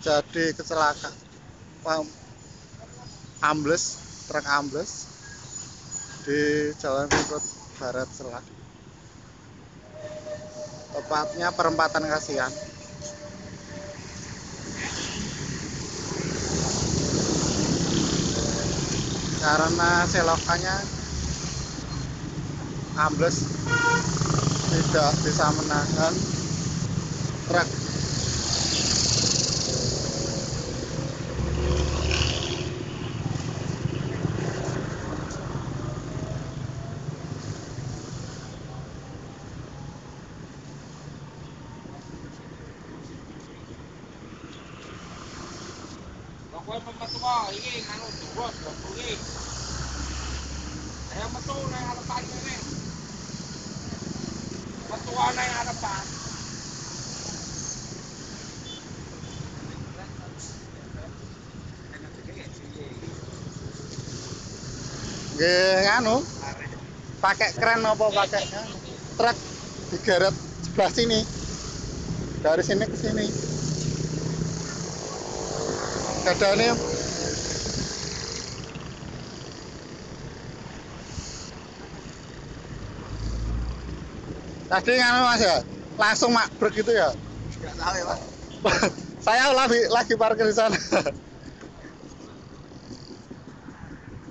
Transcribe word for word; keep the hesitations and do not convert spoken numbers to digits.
terjadi kecelakaan, ambles, truk ambles di Jalan Rungkut Barat Selatan, tepatnya perempatan Kasihan. Karena selokannya ambles, tidak bisa menahan truk. Kowe pemetua iki nganu durus metu iki. Ayo metu nang harapan kene. Metua nang harapan. Nggih nganu, pakai kren apa pakai nganu? Truk digeret sebelah sini. Dari sini ke sini. Dadane tadi nganu Mas ya, langsung makbrek gitu ya? Enggak tahu ya, Pak. Saya lagi lagi parkir di sana.